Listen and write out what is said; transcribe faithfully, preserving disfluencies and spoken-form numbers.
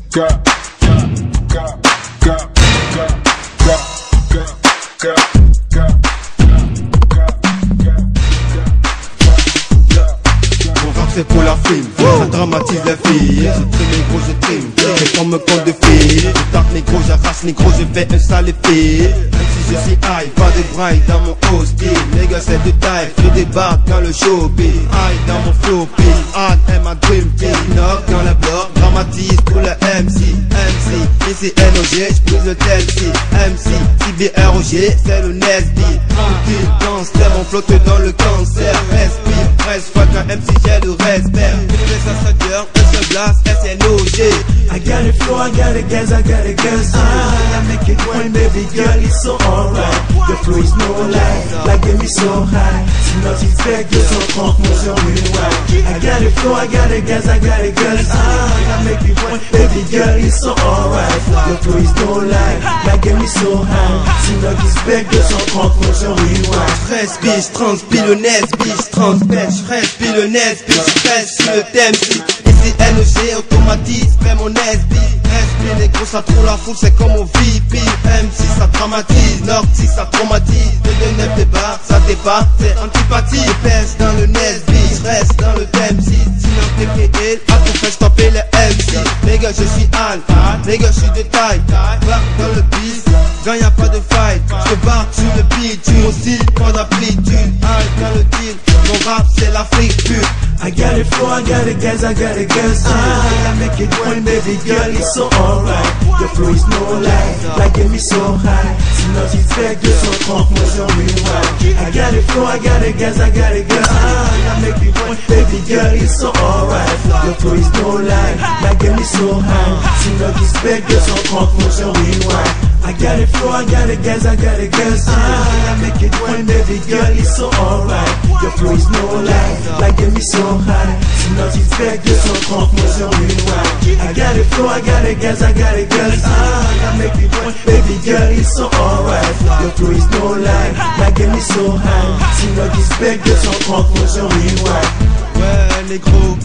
C'est pour la film, ça dramatise la fille. Je trim négro, je trim, c'est comme un conte de fille. Je tape négro, j'arrache négro, je fais un sale effet. Même si je suis high, pas de braille dans mon hostie. Les gars c'est de taille, je débarque dans le showbiz. High dans mon flow, beat, hard and my dream team. Xinog dans la bloc, dramatise pour le M C. M C, ici N O G, j'prise le tel si. M C, C B R O G, c'est le Nesby. Tranquille, gangster, on flotte dans le cancer. Respire, reste fois qu'un M C j'ai le respect. Fais ça sa gueule, un seul blast, S N O G. I got it flow, I got it gas, I got it gas. Ah, I make it going, baby girl, it's so alright. The flow is no lie, like get me so high. Sinon tu fais que son trente mon sur rewind. I got it flow, I got it gas, I got it gas. Ah, I make it going, baby girl, it's so alright. The flow is no lie, like get me so high. Sinon tu fais que son trente mon sur rewind. J'reste biche, transpire le Nesby, j'transpète, j'respire le Nesby, j'reste sur le thème si. Ici N O G, automatise, fais mon Nesby. Respire négro, ça trouve la foule, c'est comme au V P. M C ça dramatise, Nord si ça traumatise. De deux neuf débat, ça débat, c'est antipathie. Je pèse dans le Nesby, j'reste dans le thème si. Sinon t'es P L, à ton fait j'taper le M C. Les gars je suis Al, les gars je suis de taille. Barre dans le beat, quand y'a pas de fight. Je barre sur le beat, tu aussi pas d'amplitude. Al dans le deal, mon rap c'est l'Afrique pure. I got it flow, I got it gas, I got it gas. Ah, I make it going, baby girl, it's so alright. The flow is no lie, like get me so high. Sinon tu fais que son trente moi sur rewind. I got it flow, I got it gas, I got it gas. Ah, I make it going, baby girl, it's so alright. The flow is no lie, like get me so high. Sinon tu fais que son trente moi sur rewind. I got it flow, I got it gas, I got it gas. Ah, I make it going, baby girl, it's so alright. The flow is no lie, like get me so high. Sinon tu fais que son trente moi sur rewind. I got it flow, I got it gas, I got it gas. Ah, I make it going, baby girl, it's so alright. The flow is no lie, like get me so high. Sinon tu fais que son trente moi sur rewind. Ouais négro,